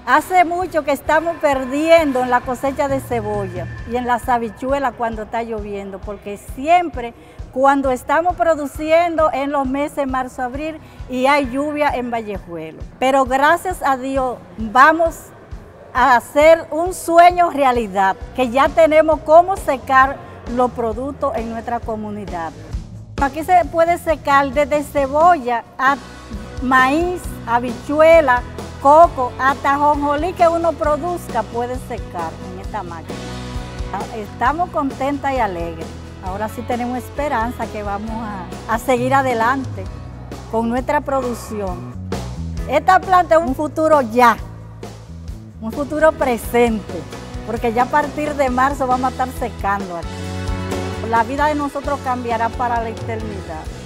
Hace mucho que estamos perdiendo en la cosecha de cebolla y en las habichuelas cuando está lloviendo, porque siempre cuando estamos produciendo en los meses marzo, abril y hay lluvia en Vallejuelo. Pero gracias a Dios vamos a hacer un sueño realidad, que ya tenemos cómo secar los productos en nuestra comunidad. Aquí se puede secar desde cebolla a maíz, habichuela, coco, hasta ajonjolí que uno produzca puede secar en esta máquina. Estamos contentas y alegres. Ahora sí tenemos esperanza que vamos a seguir adelante con nuestra producción. Esta planta es un futuro ya, un futuro presente, porque ya a partir de marzo vamos a estar secando aquí. La vida de nosotros cambiará para la eternidad.